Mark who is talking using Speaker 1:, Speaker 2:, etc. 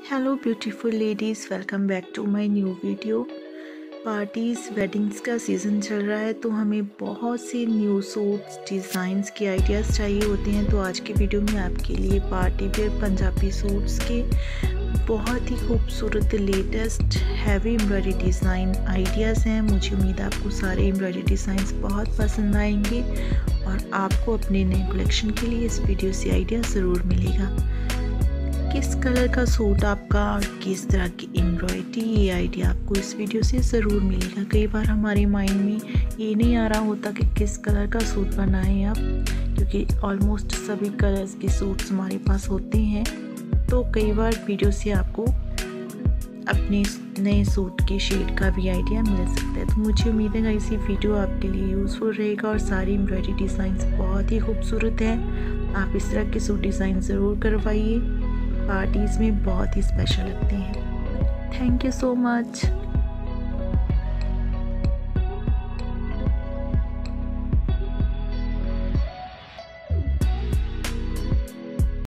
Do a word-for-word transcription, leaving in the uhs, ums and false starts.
Speaker 1: Hello beautiful ladies, welcome back to my new video. Parties weddings का season चल रहा है तो हमें बहुत से न्यू सूट्स डिज़ाइंस के आइडियाज़ चाहिए होते हैं। तो आज की वीडियो में आपके लिए पार्टी वेयर पंजाबी सूट्स के बहुत ही खूबसूरत latest heavy embroidery design ideas हैं। मुझे उम्मीद है आपको सारे एम्ब्रॉयडरी डिज़ाइंस बहुत पसंद आएंगे और आपको अपने नए कलेक्शन के लिए इस वीडियो से आइडिया ज़रूर मिलेगा। किस कलर का सूट आपका और किस तरह की एम्ब्रॉयडरी, ये आइडिया आपको इस वीडियो से ज़रूर मिलेगा। कई बार हमारे माइंड में ये नहीं आ रहा होता कि किस कलर का सूट बनाएं आप, क्योंकि ऑलमोस्ट सभी कलर्स के सूट्स हमारे पास होते हैं। तो कई बार वीडियो से आपको अपने नए सूट के शेड का भी आइडिया मिल सकता है। तो मुझे उम्मीद है इसी वीडियो आपके लिए यूज़फुल रहेगा और सारी एम्ब्रॉयडरी डिज़ाइंस बहुत ही खूबसूरत हैं। आप इस तरह के सूट डिज़ाइन ज़रूर करवाइए, पार्टीज़ में बहुत ही स्पेशल लगते हैं। Thank you so much.